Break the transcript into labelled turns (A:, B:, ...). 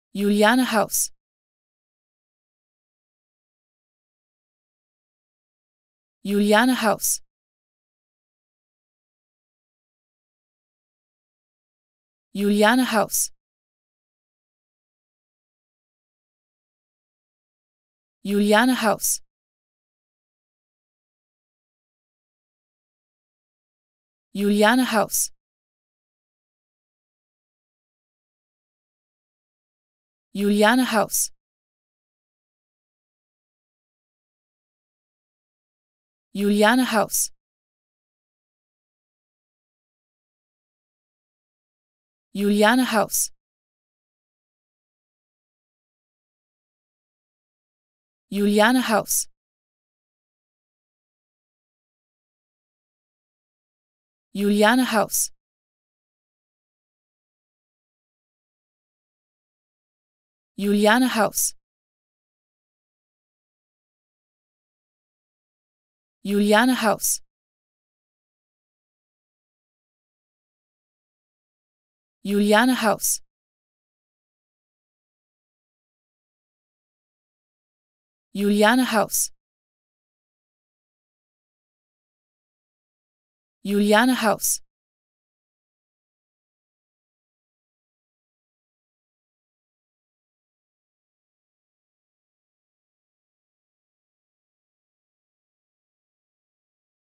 A: Juliane House. Juliane House. Juliane House. Juliane House. Juliane House. Juliane House. Juliane House. Juliane House. Juliane House. Juliane House. Juliane House. Juliane House. Juliane House. Juliane House. Juliane House.